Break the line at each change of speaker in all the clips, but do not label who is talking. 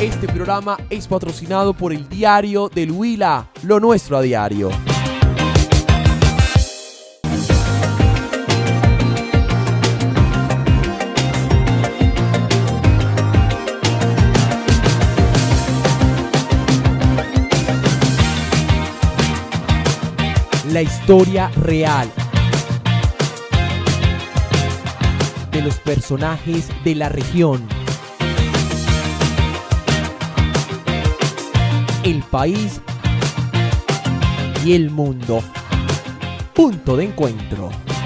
Este programa es patrocinado por el Diario del Huila, lo nuestro a diario. La historia real de los personajes de la región, el país y el mundo. Punto de encuentro.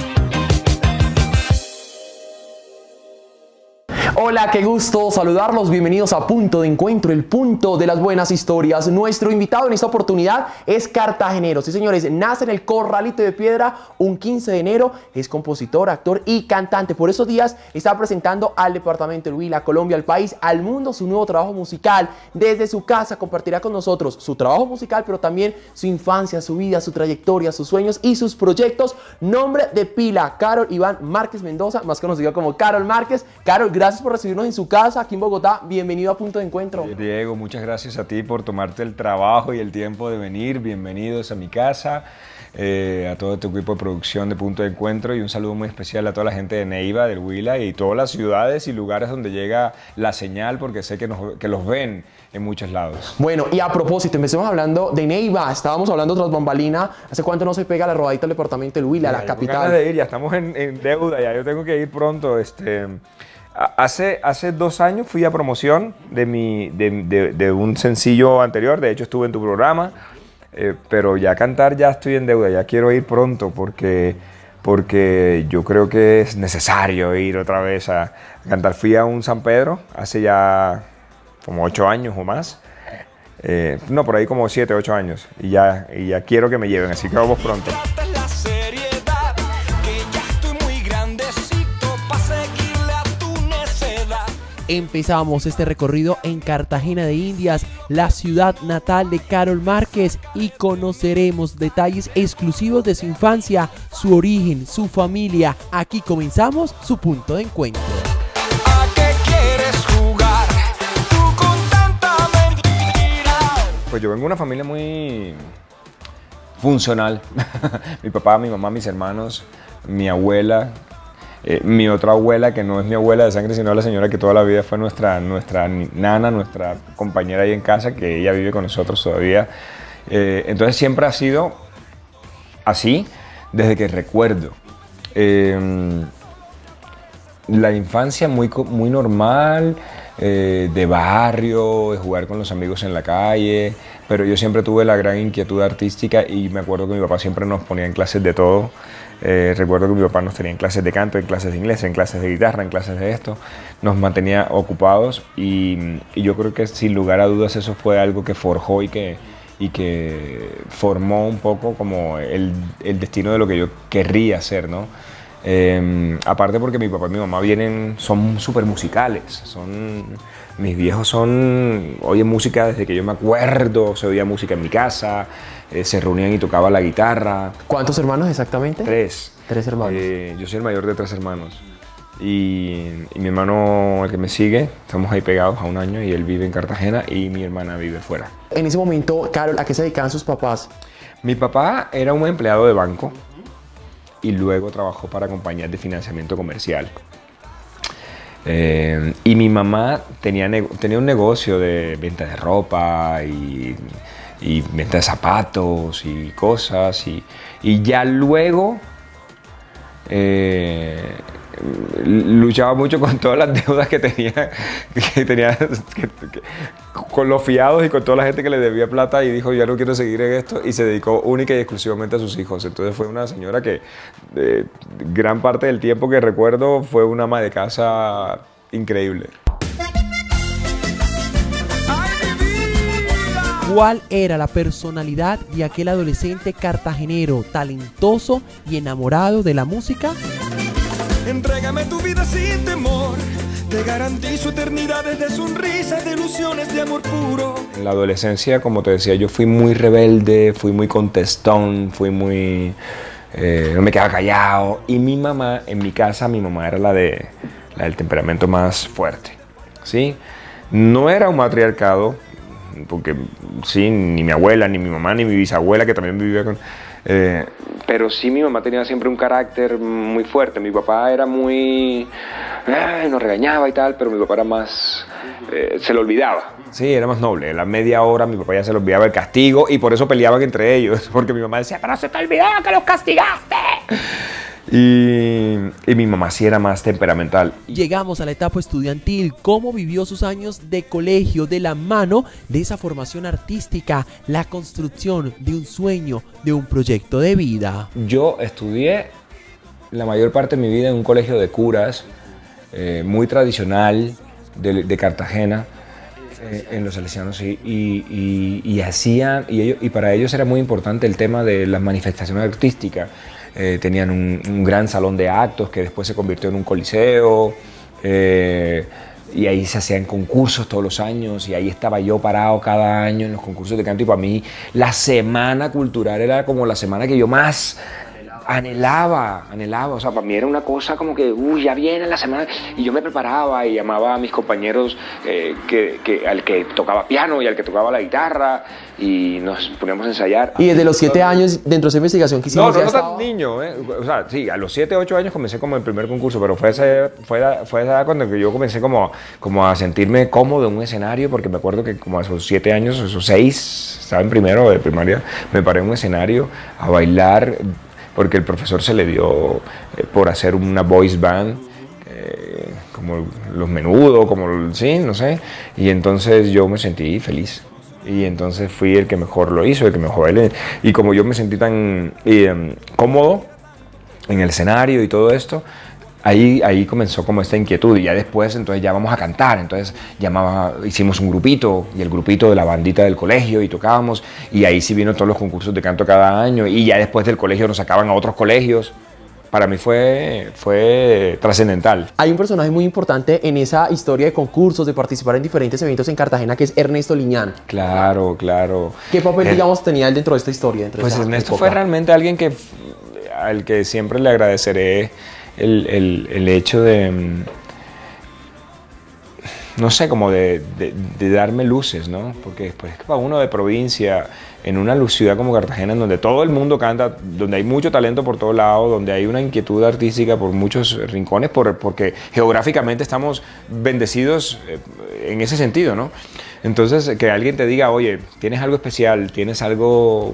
Hola, qué gusto saludarlos, bienvenidos a Punto de Encuentro, el punto de las buenas historias. Nuestro invitado en esta oportunidad es cartagenero, sí señores, nace en el Corralito de Piedra un 15 de enero, es compositor, actor y cantante. Por esos días está presentando al departamento del Huila, a Colombia, al país, al mundo su nuevo trabajo musical. Desde su casa compartirá con nosotros su trabajo musical, pero también su infancia, su vida, su trayectoria, sus sueños y sus proyectos. Nombre de pila, Carol Iván Márquez Mendoza, más conocido como Carol Márquez. Carol, gracias por recibirnos en su casa aquí en Bogotá. Bienvenido a Punto de Encuentro.
Diego, muchas gracias a ti por tomarte el trabajo y el tiempo de venir. Bienvenidos a mi casa, a todo tu equipo de producción de Punto de Encuentro, y un saludo muy especial a toda la gente de Neiva, del Huila y todas las ciudades y lugares donde llega la señal, porque sé que los ven en muchos lados.
Bueno, y a propósito, empecemos hablando de Neiva. Estábamos hablando tras bambalina. ¿Hace cuánto no se pega la rodadita al departamento del Huila, la capital?
Ganas de ir, ya estamos en deuda, ya yo tengo que ir pronto. Hace 2 años fui a promoción de un sencillo anterior, de hecho estuve en tu programa, pero ya cantar ya estoy en deuda, ya quiero ir pronto porque yo creo que es necesario ir otra vez a cantar. Fui a un San Pedro hace ya como 8 años o más, no, por ahí como 7, 8 años, y ya quiero que me lleven, así que vamos pronto.
Empezamos este recorrido en Cartagena de Indias, la ciudad natal de Carol Márquez, y conoceremos detalles exclusivos de su infancia, su origen, su familia. Aquí comenzamos su Punto de Encuentro.
¿A qué quieres jugar tú con tanta mentira?
Pues yo vengo de una familia muy funcional. Mi papá, mi mamá, mis hermanos, mi abuela. Mi otra abuela, que no es mi abuela de sangre, sino la señora que toda la vida fue nuestra nana, nuestra compañera ahí en casa, que ella vive con nosotros todavía. Entonces siempre ha sido así desde que recuerdo. La infancia muy normal, de barrio, de jugar con los amigos en la calle, pero yo siempre tuve la gran inquietud artística y me acuerdo que mi papá siempre nos ponía en clases de todo. Recuerdo que mi papá nos tenía en clases de canto, en clases de inglés, en clases de guitarra, en clases de esto. Nos mantenía ocupados y yo creo que sin lugar a dudas eso fue algo que forjó y que formó un poco como el destino de lo que yo querría hacer, ¿no? Aparte porque mi papá y mi mamá son súper musicales, mis viejos oyen música desde que yo me acuerdo, se oía música en mi casa, se reunían y tocaban la guitarra.
¿Cuántos hermanos exactamente?
3.
3 hermanos.
Yo soy el mayor de 3 hermanos. Y mi hermano, el que me sigue, estamos ahí pegados a 1 año y él vive en Cartagena y mi hermana vive fuera.
En ese momento, Carol, ¿a qué se dedicaban sus papás?
Mi papá era un empleado de banco y luego trabajó para compañías de financiamiento comercial. Y mi mamá tenía un negocio de venta de ropa y venta de zapatos y cosas. Y ya luego luchaba mucho con todas las deudas que tenía con los fiados y con toda la gente que le debía plata, y dijo: ya no quiero seguir en esto, y se dedicó única y exclusivamente a sus hijos. Entonces fue una señora que gran parte del tiempo que recuerdo fue una ama de casa increíble.
¿Cuál era la personalidad de aquel adolescente cartagenero, talentoso y enamorado de la música?
Entrégame tu vida sin temor, te garantizo eternidades de sonrisas, de ilusiones, de amor puro.
En la adolescencia, como te decía, yo fui muy rebelde, fui muy contestón, fui muy... no me quedaba callado. Y mi mamá, en mi casa, mi mamá era la del temperamento más fuerte, ¿sí? No era un matriarcado, porque sí, ni mi abuela, ni mi mamá, ni mi bisabuela, que también vivía con... pero sí, mi mamá tenía siempre un carácter muy fuerte. Mi papá era muy... nos regañaba y tal, pero mi papá era más... se lo olvidaba. Sí, era más noble. A la media hora mi papá ya se le olvidaba el castigo y por eso peleaban entre ellos. Porque mi mamá decía, pero se te olvidó que los castigaste. Y mi mamá sí era más temperamental.
Llegamos a la etapa estudiantil. ¿Cómo vivió sus años de colegio de la mano de esa formación artística, la construcción de un sueño, de un proyecto de vida?
Yo estudié la mayor parte de mi vida en un colegio de curas, muy tradicional, de Cartagena, en los salesianos, sí, y para ellos era muy importante el tema de las manifestaciones artísticas. Tenían un gran salón de actos que después se convirtió en un coliseo, y ahí se hacían concursos todos los años, y ahí estaba yo parado cada año en los concursos de canto, y para mí la semana cultural era como la semana que yo más anhelaba, o sea, para mí era una cosa como que, ya viene la semana, y yo me preparaba y llamaba a mis compañeros, al que tocaba piano y al que tocaba la guitarra, y nos poníamos a ensayar.
Y desde los 7 años, dentro de esa investigación que hicimos...
No tan niño, o sea, sí, a los 7, 8 años comencé como el primer concurso, pero fue esa edad cuando yo comencé como a sentirme cómodo en un escenario, porque me acuerdo que como a esos 7 años, esos 6, estaba en primero de primaria, me paré en un escenario a bailar, porque el profesor se le dio por hacer una voice band, como Los Menudos, sí, no sé, y entonces yo me sentí feliz, y entonces fui el que mejor lo hizo, el que mejor bailé, y como yo me sentí tan cómodo en el escenario y todo esto, ahí comenzó como esta inquietud, y ya después entonces ya vamos a cantar, entonces hicimos un grupito, y el grupito de la bandita del colegio, y tocábamos, y ahí sí vino todos los concursos de canto cada año, y ya después del colegio nos sacaban a otros colegios. Para mí fue trascendental.
Hay un personaje muy importante en esa historia de concursos, de participar en diferentes eventos en Cartagena, que es Ernesto Liñán.
Claro, claro.
¿Qué papel, digamos, tenía él dentro de esta historia?
Pues Ernesto fue realmente alguien al que siempre le agradeceré el hecho de, no sé, como de darme luces, ¿no? Porque después para uno de provincia, en una ciudad como Cartagena, en donde todo el mundo canta, donde hay mucho talento por todos lados, donde hay una inquietud artística por muchos rincones, porque geográficamente estamos bendecidos en ese sentido, ¿no? Entonces, que alguien te diga, oye, tienes algo especial, tienes algo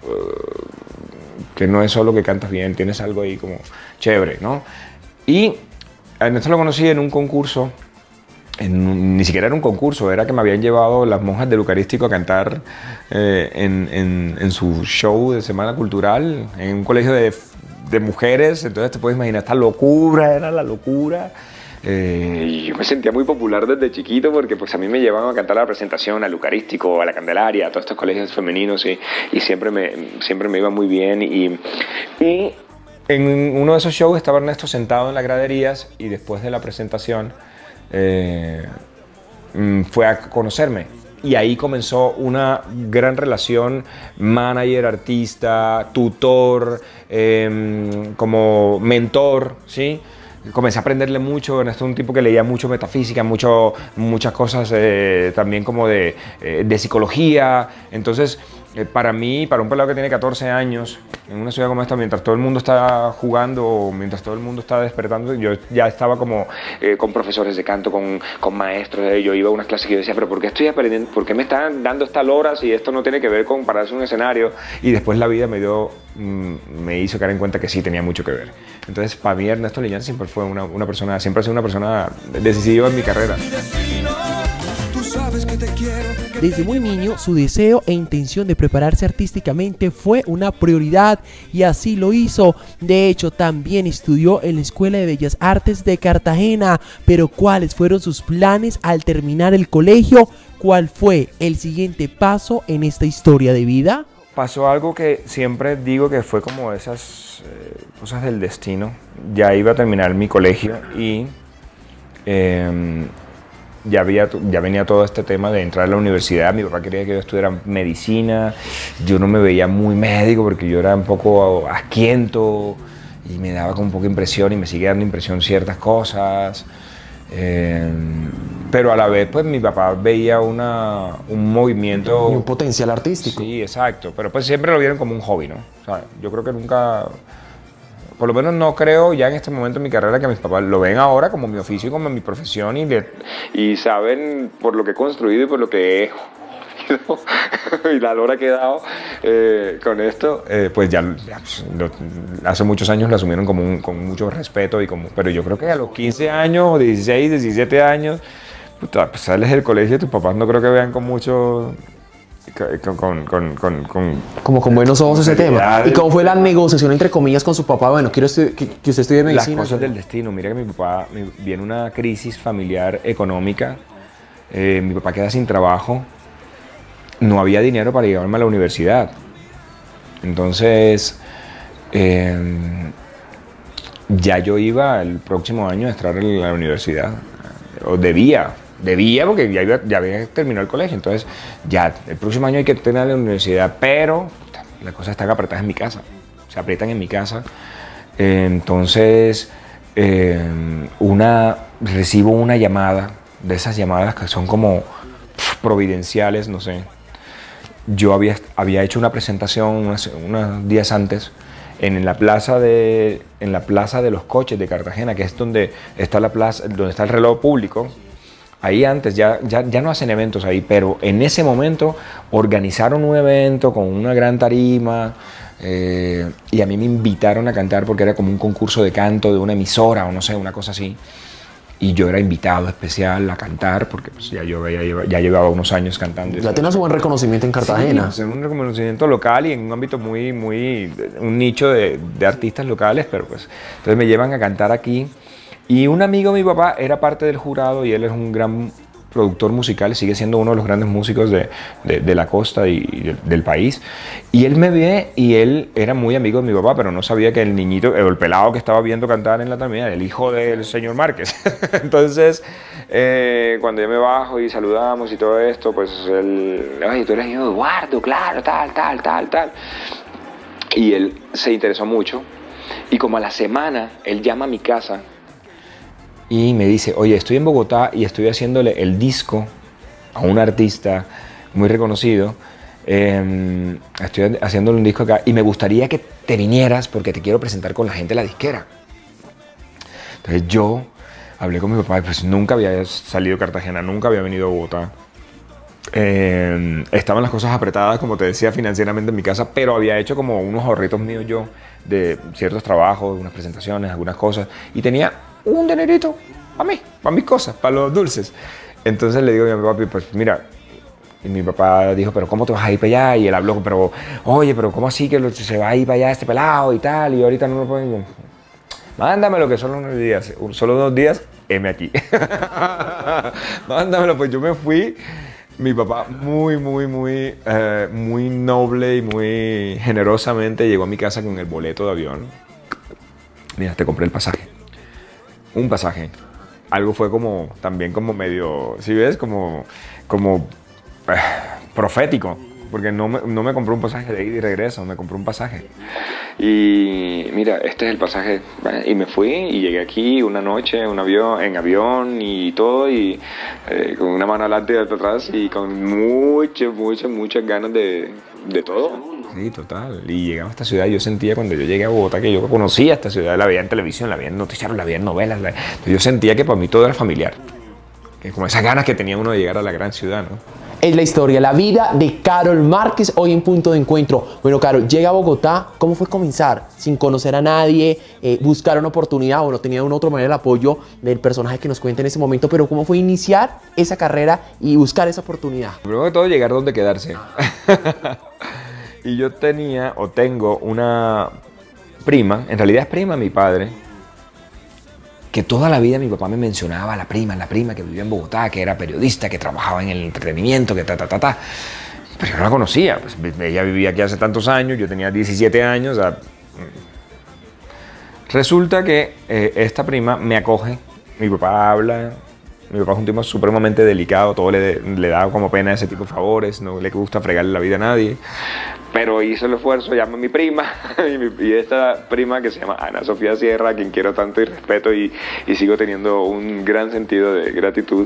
que no es solo que cantas bien, tienes algo ahí como chévere, ¿no? Y a Ernesto lo conocí en un concurso, ni siquiera era un concurso, era que me habían llevado las monjas del Eucarístico a cantar en su show de Semana Cultural, en un colegio de mujeres, entonces te puedes imaginar, esta locura, era la locura. Y yo me sentía muy popular desde chiquito porque pues a mí me llevaban a cantar a la presentación, al Eucarístico, a la Candelaria, a todos estos colegios femeninos, y siempre me iba muy bien. Y en uno de esos shows estaba Ernesto sentado en las graderías, y después de la presentación fue a conocerme, y ahí comenzó una gran relación manager, artista, tutor, como mentor, ¿sí? Comencé a aprenderle mucho. Ernesto es un tipo que leía mucho metafísica, muchas cosas también como de psicología. Entonces, para mí, para un pelado que tiene 14 años, en una ciudad como esta, mientras todo el mundo está jugando, mientras todo el mundo está despertando, yo ya estaba como con profesores de canto, con maestros. Yo iba a unas clases que yo decía, pero ¿por qué estoy aprendiendo? ¿Por qué me están dando estas horas y esto no tiene que ver con pararse en un escenario? Y después la vida me hizo caer en cuenta que sí tenía mucho que ver. Entonces, para mí Ernesto Liñán siempre fue una persona, siempre ha sido una persona decisiva en mi carrera.
Desde muy niño, su deseo e intención de prepararse artísticamente fue una prioridad, y así lo hizo. De hecho, también estudió en la Escuela de Bellas Artes de Cartagena. Pero ¿cuáles fueron sus planes al terminar el colegio? ¿Cuál fue el siguiente paso en esta historia de vida?
Pasó algo que siempre digo que fue como esas cosas del destino. Ya iba a terminar mi colegio y ya venía todo este tema de entrar a la universidad. Mi papá quería que yo estudiara medicina. Yo no me veía muy médico porque yo era un poco asquiento y me daba como un poco impresión, y me sigue dando impresión ciertas cosas. Pero a la vez, pues mi papá veía un movimiento...
Y un potencial artístico.
Sí, exacto. Pero pues siempre lo vieron como un hobby, ¿no? O sea, yo creo que nunca... Por lo menos no creo ya en este momento en mi carrera que mis papás lo ven ahora como mi oficio y como mi profesión y saben por lo que he construido y por lo que he y la lora que he dado con esto, pues ya pues, hace muchos años lo asumieron con mucho respeto pero yo creo que a los 15 años, 16, 17 años, puta, pues sales del colegio y tus papás no creo que vean con mucho...
Como con buenos ojos ese tema. ¿Y cómo fue la negociación entre comillas con su papá? Bueno, quiero que usted estudie medicina.
Las cosas del destino. Mira que mi papá viene una crisis familiar económica. Mi papá queda sin trabajo. No había dinero para llevarme a la universidad. Entonces, ya yo iba el próximo año a entrar a la universidad. O debía porque ya había terminado el colegio. Entonces, ya el próximo año hay que tener la universidad, pero las cosas están apretadas en mi casa. Se aprietan en mi casa. Entonces, recibo una llamada, de esas llamadas que son como providenciales, no sé. Yo había hecho una presentación unos días antes en la plaza de los coches de Cartagena, que es donde está la plaza, donde está el reloj público. Ahí antes ya no hacen eventos ahí, pero en ese momento organizaron un evento con una gran tarima y a mí me invitaron a cantar porque era como un concurso de canto de una emisora o no sé, una cosa así. Y yo era invitado especial a cantar porque pues, ya llevaba unos años cantando.
Ya tenía su buen reconocimiento en Cartagena.
Sí, pues, en un reconocimiento local y en un ámbito un nicho de artistas locales, pero pues entonces me llevan a cantar aquí. Y un amigo de mi papá era parte del jurado y él es un gran productor musical, sigue siendo uno de los grandes músicos de la costa y del país. Y él me ve y él era muy amigo de mi papá, pero no sabía que el niñito, el pelado que estaba viendo cantar en la tarima era el hijo del señor Márquez. Entonces, cuando yo me bajo y saludamos y todo esto, pues él, oye, tú eres hijo de Eduardo, claro, tal. Y él se interesó mucho. Y como a la semana, él llama a mi casa y me dice, oye, estoy en Bogotá y estoy haciéndole el disco a un artista muy reconocido. Estoy haciéndole un disco acá y me gustaría que te vinieras porque te quiero presentar con la gente de la disquera. Entonces yo hablé con mi papá y pues nunca había salido de Cartagena, nunca había venido a Bogotá. Estaban las cosas apretadas, como te decía, financieramente en mi casa, pero había hecho como unos ahorritos míos yo de ciertos trabajos, unas presentaciones, algunas cosas, y tenía un dinerito para mí, para mis cosas, para los dulces. Entonces le digo a mi papá, pues mira, y mi papá dijo, pero ¿cómo te vas a ir para allá? Y él habló, pero oye, pero ¿cómo así que se va a ir para allá este pelado y tal? Y ahorita no lo pueden... Mándamelo, que solo unos días, solo 2 días, heme aquí. Mándamelo, pues yo me fui. Mi papá muy noble y muy generosamente llegó a mi casa con el boleto de avión. Mira, te compré el pasaje. Un pasaje. Algo fue como, también como medio, ¿sí ves? Como profético. Porque no me compró un pasaje de ida y regreso, me compró un pasaje. Y mira, este es el pasaje. Y me fui y llegué aquí una noche en avión y todo, y con una mano adelante y otra atrás, y con muchas ganas de todo. Sí, total. Y llegaba a esta ciudad y yo sentía cuando yo llegué a Bogotá que yo conocía esta ciudad, la veía en televisión, la veía en noticiarios, la veía en novelas. Yo sentía que para mí todo era familiar. Que como esas ganas que tenía uno de llegar a la gran ciudad, ¿no?
Es la historia, la vida de Karol Márquez hoy en Punto de Encuentro. Bueno, Karol, llega a Bogotá. ¿Cómo fue comenzar? Sin conocer a nadie, buscar una oportunidad, o no tenía de una otra manera el apoyo del personaje que nos cuenta en ese momento, pero ¿cómo fue iniciar esa carrera y buscar esa oportunidad?
Primero que todo, llegar donde quedarse. Y yo tenía o tengo una prima, en realidad es prima de mi padre, que toda la vida mi papá me mencionaba la prima que vivía en Bogotá, que era periodista, que trabajaba en el entretenimiento, que Pero yo no la conocía, pues ella vivía aquí hace tantos años, yo tenía 17 años. O sea, resulta que esta prima me acoge, mi papá habla Mi papá es un tipo supremamente delicado, todo le da como pena ese tipo de favores, no le gusta fregarle la vida a nadie. Pero hizo el esfuerzo, llama a mi prima, y esta prima que se llama Ana Sofía Sierra, a quien quiero tanto y respeto y sigo teniendo un gran sentido de gratitud,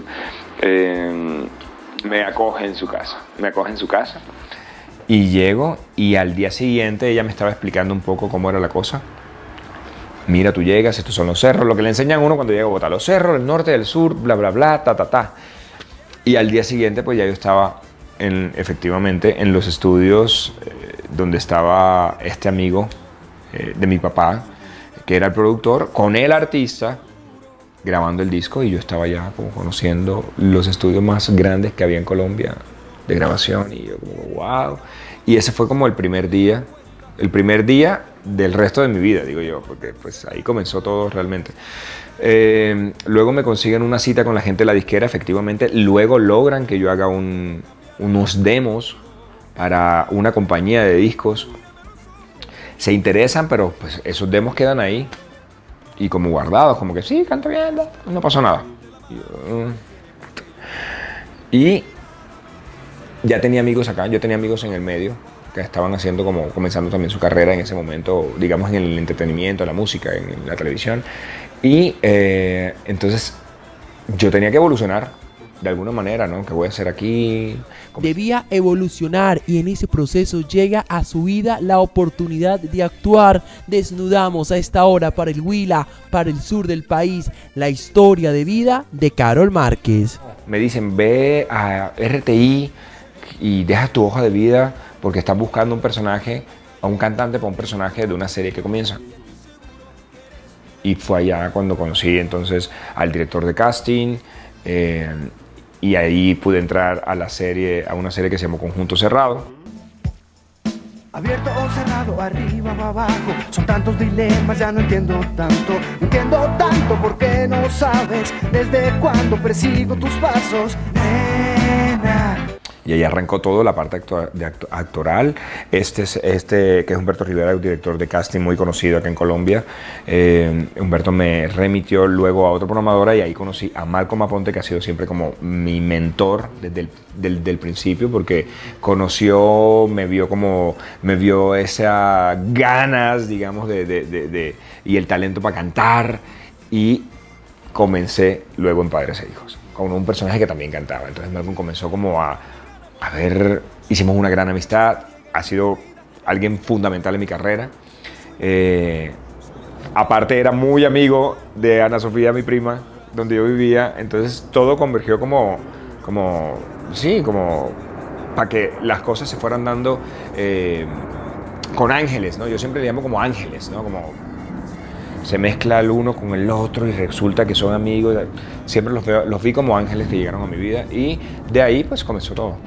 me acoge en su casa. Y llego y al día siguiente ella me estaba explicando un poco cómo era la cosa. Mira, tú llegas, estos son los cerros, lo que le enseñan a uno cuando llega a Bogotá, los cerros, el norte, el sur, bla, bla, bla, ta, ta, ta. Y al día siguiente, pues ya yo estaba efectivamente en los estudios donde estaba este amigo de mi papá, que era el productor, con el artista, grabando el disco, y yo estaba ya como conociendo los estudios más grandes que había en Colombia de grabación, y yo como, wow. Y ese fue como el primer día del resto de mi vida, digo yo, porque pues ahí comenzó todo realmente. Luego me consiguen una cita con la gente de la disquera, efectivamente, luego logran que yo haga unos demos para una compañía de discos. Se interesan, pero pues esos demos quedan ahí y como guardados, como que sí, canta bien, no pasó nada. Y ya tenía amigos acá, yo tenía amigos en el medio que estaban haciendo como comenzando también su carrera en ese momento, digamos en el entretenimiento, la música, en la televisión. Y entonces yo tenía que evolucionar de alguna manera, ¿no? ¿Qué voy a hacer aquí?
Debía evolucionar, y en ese proceso llega a su vida la oportunidad de actuar. Desnudamos a esta hora para el Huila, para el sur del país, la historia de vida de Carol Márquez.
Me dicen, ve a RTI y deja tu hoja de vida porque estás buscando un personaje, a un cantante para un personaje de una serie que comienza. Y fue allá cuando conocí entonces al director de casting, y ahí pude entrar a una serie que se llamó Conjunto Cerrado.
Abierto o cerrado, arriba o abajo, son tantos dilemas, ya no entiendo tanto porque no sabes desde cuándo persigo tus pasos, nena.
Y ahí arrancó todo, la parte actoral. Este que es Humberto Rivera, un director de casting muy conocido acá en Colombia. Humberto me remitió luego a otra programadora y ahí conocí a Malcolm Aponte, que ha sido siempre como mi mentor desde el principio, porque me vio esas ganas, digamos, y el talento para cantar. Y comencé luego en Padres e Hijos, con un personaje que también cantaba. Entonces Malcolm comenzó como a ver, hicimos una gran amistad, ha sido alguien fundamental en mi carrera. Aparte era muy amigo de Ana Sofía, mi prima, donde yo vivía, entonces todo convergió como para que las cosas se fueran dando con ángeles, ¿no? Yo siempre le llamo como ángeles, ¿no? Como se mezcla el uno con el otro y resulta que son amigos. Siempre los vi como ángeles que llegaron a mi vida, y de ahí pues comenzó todo.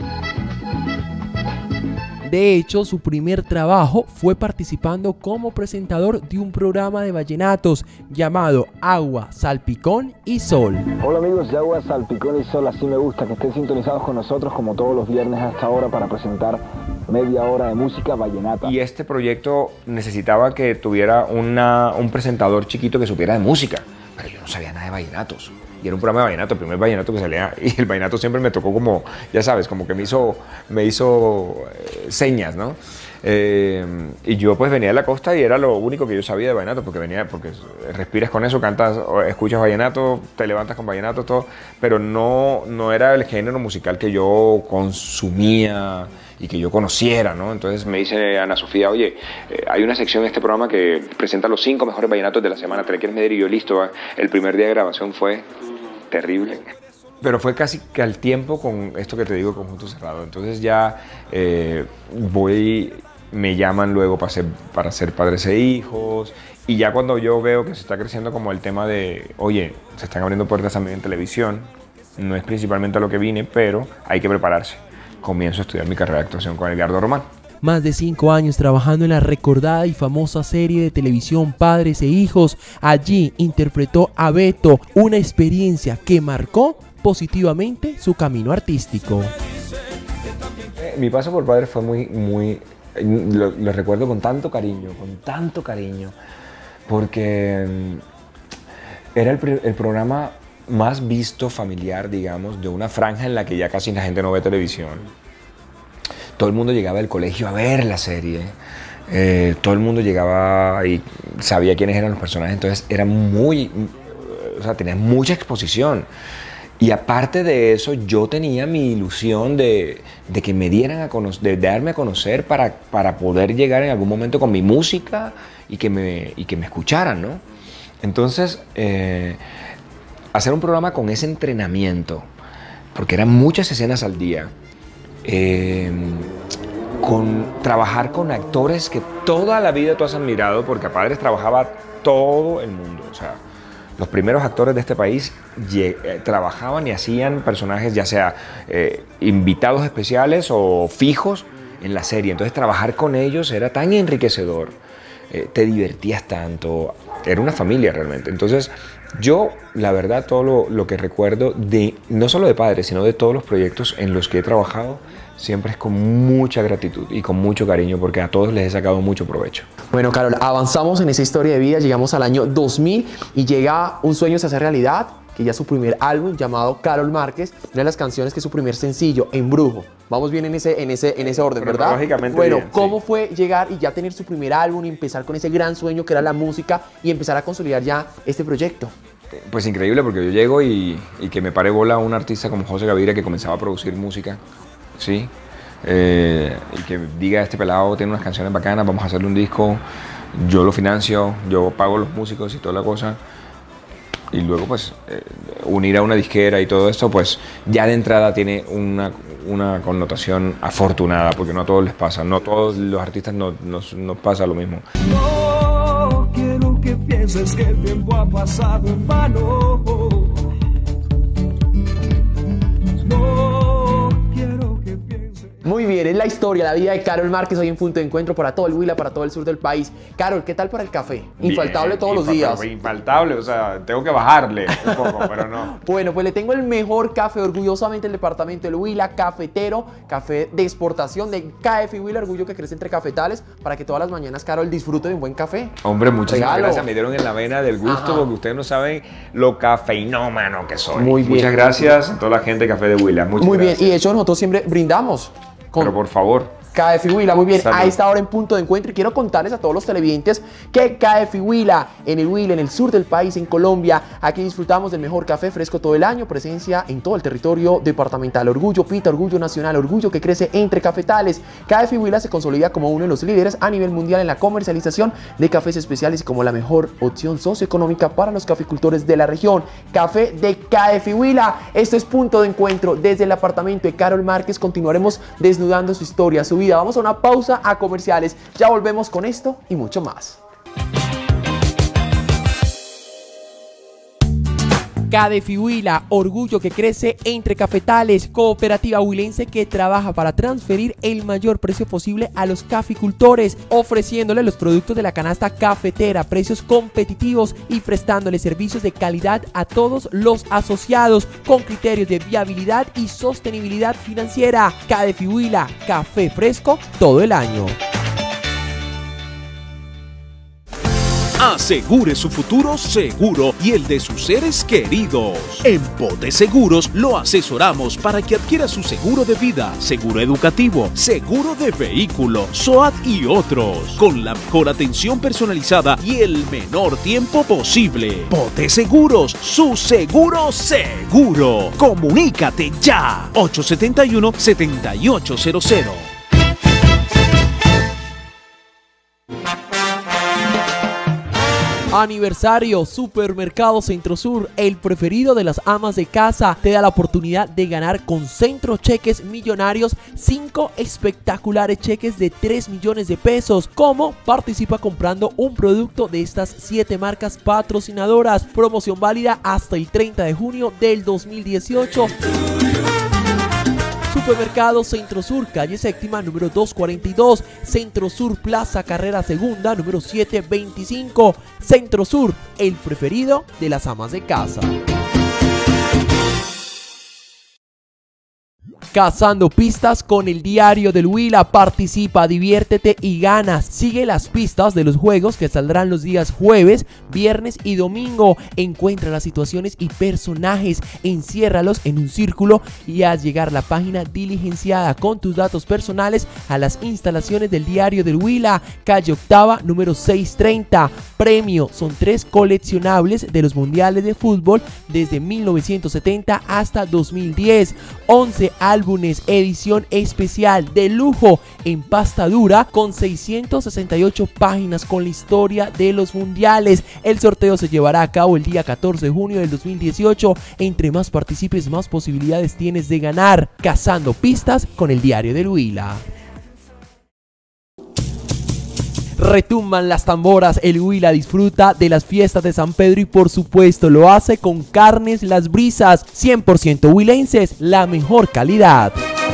De hecho, su primer trabajo fue participando como presentador de un programa de vallenatos llamado Agua, Salpicón y Sol.
Hola amigos de Agua, Salpicón y Sol, así me gusta que estén sintonizados con nosotros como todos los viernes hasta ahora para presentar media hora de música vallenata.
Y este proyecto necesitaba que tuviera un presentador chiquito que supiera de música, pero yo no sabía nada de vallenatos. Y era un programa de vallenato, el primer vallenato que salía, y el vallenato siempre me tocó como, ya sabes, como que me hizo señas, ¿no? Y yo pues venía de la costa y era lo único que yo sabía de vallenato, porque respiras con eso, cantas, escuchas vallenato, te levantas con vallenato, todo, pero no era el género musical que yo consumía y que yo conociera, ¿no? Entonces me dice Ana Sofía, oye, hay una sección en este programa que presenta los 5 mejores vallenatos de la semana, ¿te la quieres medir? Y yo, listo, ¿va? El primer día de grabación fue terrible. Pero fue casi que al tiempo con esto que te digo, Conjunto Cerrado. Entonces ya me llaman luego para ser Padres e Hijos, y ya cuando yo veo que se está creciendo como el tema de, oye, se están abriendo puertas también en televisión, no es principalmente a lo que vine, pero hay que prepararse. Comienzo a estudiar mi carrera de actuación con Edgardo Román.
Más de 5 años trabajando en la recordada y famosa serie de televisión Padres e Hijos. Allí interpretó a Beto, una experiencia que marcó positivamente su camino artístico.
Mi paso por Padres fue lo recuerdo con tanto cariño, porque era el programa más visto familiar, digamos, de una franja en la que ya casi la gente no ve televisión. Todo el mundo llegaba del colegio a ver la serie. Todo el mundo llegaba y sabía quiénes eran los personajes, entonces era o sea, tenía mucha exposición. Y aparte de eso, yo tenía mi ilusión de que me dieran a conocer, de darme a conocer para poder llegar en algún momento con mi música y que me escucharan, ¿no? Entonces, hacer un programa con ese entrenamiento, porque eran muchas escenas al día, trabajar con actores que toda la vida tú has admirado, porque a Padres trabajaba todo el mundo, o sea, los primeros actores de este país trabajaban y hacían personajes, ya sea invitados especiales o fijos en la serie. Entonces trabajar con ellos era tan enriquecedor, te divertías tanto, era una familia realmente. Entonces yo, la verdad, todo lo que recuerdo, no solo de Padres, sino de todos los proyectos en los que he trabajado, siempre es con mucha gratitud y con mucho cariño, porque a todos les he sacado mucho provecho.
Bueno, Carol, avanzamos en esa historia de vida, llegamos al año 2000 y llega Un sueño se hace realidad, que ya es su primer álbum llamado Carol Márquez, una de las canciones que es su primer sencillo, Embrujo. Vamos bien en ese orden, ¿verdad? Bueno,
bien,
¿cómo fue llegar y ya tener su primer álbum y empezar con ese gran sueño que era la música y empezar a consolidar ya este proyecto?
Pues increíble, porque yo llego y que me pare bola un artista como José Gaviria, que comenzaba a producir música, ¿sí? Y que diga, este pelado tiene unas canciones bacanas, vamos a hacerle un disco, yo lo financio, yo pago los músicos y toda la cosa. Y luego pues unir a una disquera y todo esto, pues ya de entrada tiene una connotación afortunada, porque no a todos les pasa, no a todos los artistas nos pasa lo mismo.
No quiero que pienses que el tiempo ha pasado en vano. No quiero que pienses.
Muy bien, es la historia, la vida de Carol Márquez hoy en Punto de Encuentro para todo el Huila, para todo el sur del país. Carol, ¿qué tal para el café? Infaltable
Bien,
todos los días.
Infaltable, o sea, tengo que bajarle un poco, pero no.
Bueno, pues le tengo el mejor café, orgullosamente el departamento del Huila, cafetero, café de exportación de KF Huila, orgullo que crece entre cafetales, para que todas las mañanas, Carol, disfrute de un buen café.
Hombre, muchísimas
Regalo.
gracias, me dieron en la vena del gusto. Ajá. Porque ustedes no saben lo cafeinómano que soy.
Muy bien.
Muchas gracias a toda la gente de Café de Huila.
Muy bien, y de hecho nosotros siempre brindamos.
Pero por favor.
KF Huila, muy bien,
Salud.
A esta hora en Punto de Encuentro, y quiero contarles a todos los televidentes que KF Huila, en el sur del país, en Colombia, aquí disfrutamos del mejor café fresco todo el año, presencia en todo el territorio departamental, orgullo pita, orgullo nacional, orgullo que crece entre cafetales. KF Huila se consolida como uno de los líderes a nivel mundial en la comercialización de cafés especiales y como la mejor opción socioeconómica para los caficultores de la región. Café de KF Huila. Esto es Punto de Encuentro desde el apartamento de Carol Márquez. Continuaremos desnudando su historia, su vida. Vamos a una pausa a comerciales. Ya volvemos con esto y mucho más. KF Huila, orgullo que crece entre cafetales, cooperativa huilense que trabaja para transferir el mayor precio posible a los caficultores, ofreciéndole los productos de la canasta cafetera, precios competitivos y prestándole servicios de calidad a todos los asociados con criterios de viabilidad y sostenibilidad financiera. KF Huila, café fresco todo el año.
Asegure su futuro seguro y el de sus seres queridos. En Pote Seguros lo asesoramos para que adquiera su seguro de vida, seguro educativo, seguro de vehículo, SOAT y otros, con la mejor atención personalizada y el menor tiempo posible. Pote Seguros, su seguro seguro. Comunícate ya. 871-7800.
Aniversario, Supermercado Centro Sur, el preferido de las amas de casa, te da la oportunidad de ganar con Centro Cheques Millonarios 5 espectaculares cheques de 3 millones de pesos. ¿Cómo? Participa comprando un producto de estas 7 marcas patrocinadoras. Promoción válida hasta el 30 de junio del 2018. Supermercado Centro Sur, calle séptima, número 242, Centro Sur Plaza Carrera Segunda, número 725. Centro Sur, el preferido de las amas de casa. Cazando pistas con el Diario del Huila. Participa, diviértete y gana. Sigue las pistas de los juegos que saldrán los días jueves, viernes y domingo. Encuentra las situaciones y personajes, enciérralos en un círculo y haz llegar la página diligenciada con tus datos personales a las instalaciones del Diario del Huila, calle Octava, número 630. Premio: son 3 coleccionables de los mundiales de fútbol desde 1970 hasta 2010. 11 álbumes edición especial de lujo en pasta dura con 668 páginas con la historia de los mundiales. El sorteo se llevará a cabo el día 14 de junio del 2018. Entre más participes, más posibilidades tienes de ganar. Cazando pistas con el Diario del Huila. Retumban las tamboras, el Huila disfruta de las fiestas de San Pedro y por supuesto lo hace con Carnes Las Brisas, 100% huilenses, la mejor calidad.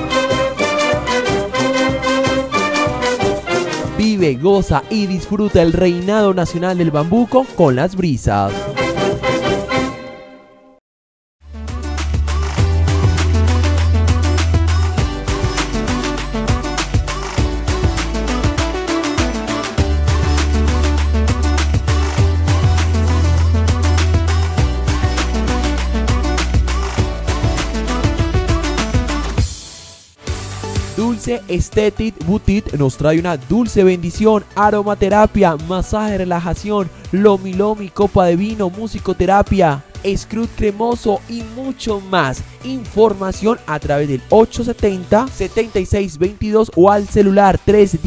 Vive, goza y disfruta el reinado nacional del bambuco con Las Brisas. Dulce Aesthetic Boutique nos trae una dulce bendición, aromaterapia, masaje, relajación, lomi lomi, copa de vino, musicoterapia, scrub cremoso y mucho más. Información a través del 870-7622 o al celular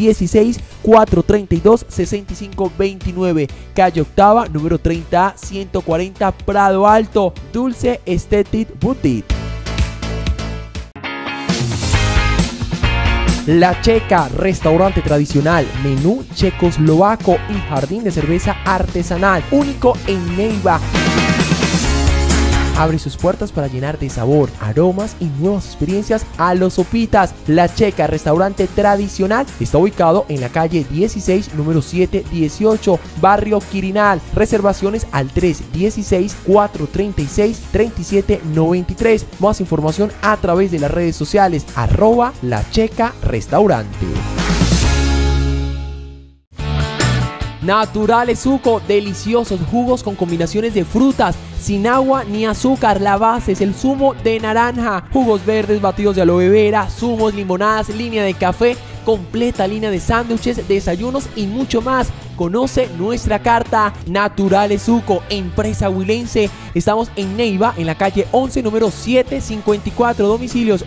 316-432-6529, calle Octava, número 30, 140 Prado Alto. Dulce Aesthetic Boutique. La Checa, restaurante tradicional, menú checoslovaco y jardín de cerveza artesanal, único en Neiva. Abre sus puertas para llenar de sabor, aromas y nuevas experiencias a los sopitas. La Checa, restaurante tradicional, está ubicado en la calle 16, número 718, barrio Quirinal. Reservaciones al 316-436-3793. Más información a través de las redes sociales, @La Checa Restaurante. Naturales Suco, deliciosos jugos con combinaciones de frutas, sin agua ni azúcar. La base es el zumo de naranja, jugos verdes, batidos de aloe vera, zumos, limonadas, línea de café, completa línea de sándwiches, desayunos y mucho más. Conoce nuestra carta. Naturales Suco, empresa huilense. Estamos en Neiva, en la calle 11, número 754, domicilios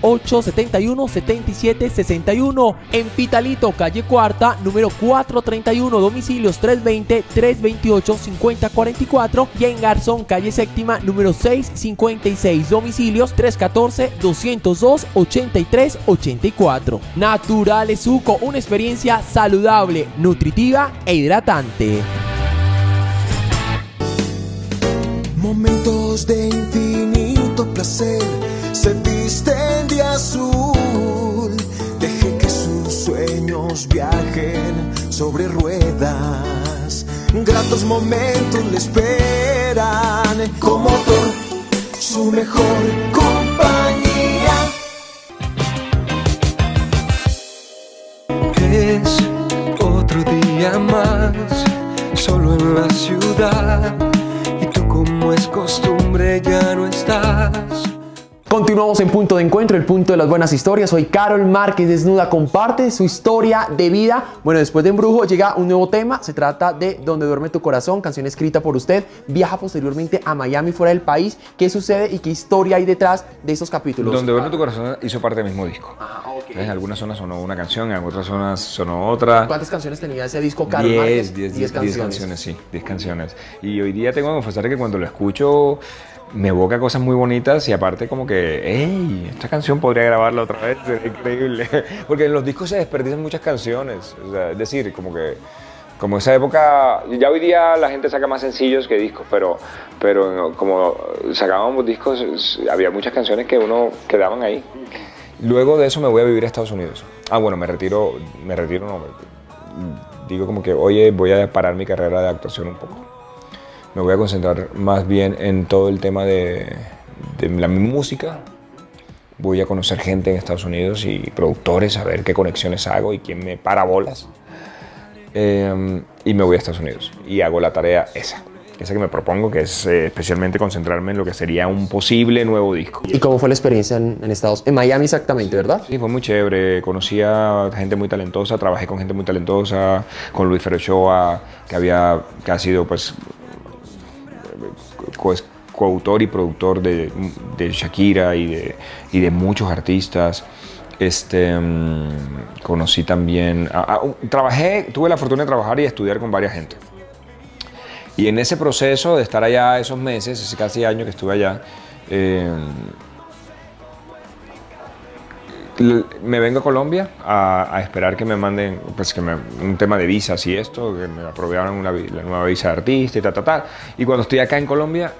871-7761. En Pitalito, calle Cuarta, número 431, domicilios 320-328-5044. Y en Garzón, calle Séptima, número 656, domicilios 314-202-8384. Naturales Suco, una experiencia saludable, nutritiva e hidratante.
Momentos de infinito placer se visten de azul. Deje que sus sueños viajen sobre ruedas. Gratos momentos le esperan. Con Motor, su mejor compañía. Es otro día más, solo en la ciudad, y tú como es costumbre ya no estás.
Continuamos en Punto de Encuentro, el punto de las buenas historias. Soy Carol Márquez Desnuda, comparte su historia de vida. Bueno, después de Embrujo llega un nuevo tema, se trata de Donde duerme tu corazón, canción escrita por usted. Viaja posteriormente a Miami, fuera del país. ¿Qué sucede y qué historia hay detrás de estos capítulos?
Donde duerme tu corazón hizo parte del mismo disco. En algunas zonas sonó una canción, en otras zonas sonó otra.
¿Cuántas canciones tenía ese disco, Carol Márquez?
10 canciones, sí, 10 canciones. Y hoy día tengo que confesar que cuando lo escucho me evoca cosas muy bonitas y aparte como que, hey, esta canción podría grabarla otra vez, es increíble. Porque en los discos se desperdician muchas canciones, o sea, es decir, como esa época, ya hoy día la gente saca más sencillos que discos, pero como sacábamos discos, había muchas canciones que uno quedaban ahí. Luego de eso me voy a vivir a Estados Unidos. Bueno, me retiro no, digo como que, oye, voy a parar mi carrera de actuación un poco. Me voy a concentrar más bien en todo el tema de la música. voy a conocer gente en Estados Unidos y productores, a ver qué conexiones hago y quién me para bolas. Y me voy a Estados Unidos y hago la tarea esa que me propongo, que es especialmente concentrarme en lo que sería un posible nuevo disco.
¿Y cómo fue la experiencia en Miami exactamente, verdad?
Sí, fue muy chévere. Conocí a gente muy talentosa, trabajé con gente muy talentosa, con Luis Ferrechoa, que ha sido pues coautor y productor de Shakira y de muchos artistas. Conocí también, tuve la fortuna de trabajar y estudiar con varias gente. Y en ese proceso de estar allá esos meses, ese casi año que estuve allá, me vengo a Colombia a esperar que me manden pues, un tema de visas y esto, que me aprobaran la nueva visa de artista y tal. Y cuando estoy acá en Colombia,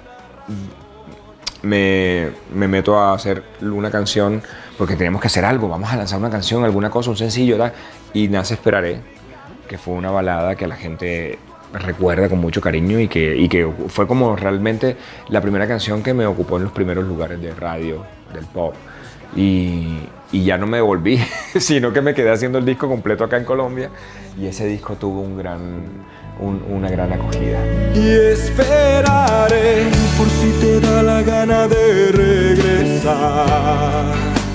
me meto a hacer una canción, porque teníamos que hacer algo, vamos a lanzar una canción, alguna cosa, un sencillo, tal. Y nace Esperaré, que fue una balada que la gente recuerda con mucho cariño y que fue como realmente la primera canción que me ocupó en los primeros lugares de radio, del pop. Y ya no me devolví, sino que me quedé haciendo el disco completo acá en Colombia y ese disco tuvo una gran acogida.
Y esperaré por si te da la gana de regresar.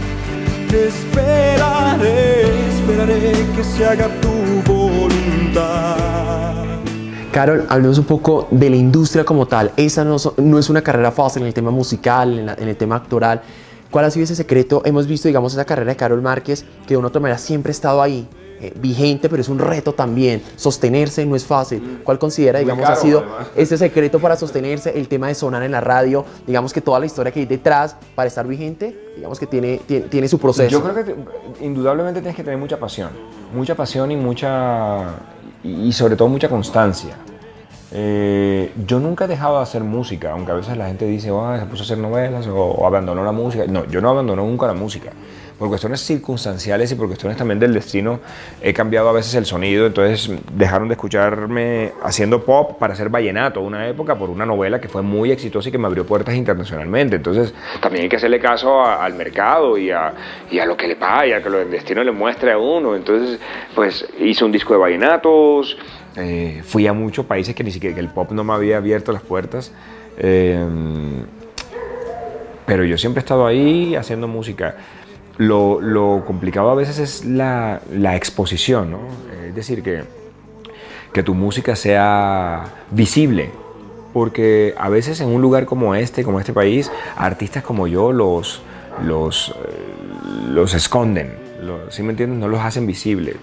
Esperaré que se haga tu voluntad.
Carol, hablemos un poco de la industria como tal. Esa no es una carrera fácil en el tema musical, en el tema actoral. ¿Cuál ha sido ese secreto? Hemos visto, digamos, esa carrera de Carol Márquez, que de una u otra manera siempre ha estado ahí, vigente, pero es un reto también. Sostenerse no es fácil. ¿Cuál considera, digamos, ha sido ese secreto para sostenerse? El tema de sonar en la radio, digamos que toda la historia que hay detrás para estar vigente, digamos que tiene su proceso.
Yo creo que indudablemente tienes que tener mucha pasión y sobre todo mucha constancia. Yo nunca he dejado de hacer música, aunque a veces la gente dice, se puso a hacer novelas o abandonó la música. No, yo no abandoné nunca la música. Por cuestiones circunstanciales y por cuestiones también del destino he cambiado a veces el sonido, entonces dejaron de escucharme haciendo pop para hacer vallenato una época por una novela que fue muy exitosa y que me abrió puertas internacionalmente. Entonces también hay que hacerle caso al mercado y a lo que le paga, y a que el destino le muestre a uno. Entonces pues hice un disco de vallenatos, fui a muchos países que ni siquiera que el pop no me había abierto las puertas. Pero yo siempre he estado ahí haciendo música. Lo complicado a veces es la exposición, ¿no? Es decir, que tu música sea visible, porque a veces en un lugar como este país, artistas como yo los esconden, ¿sí me entiendes? No los hacen visibles.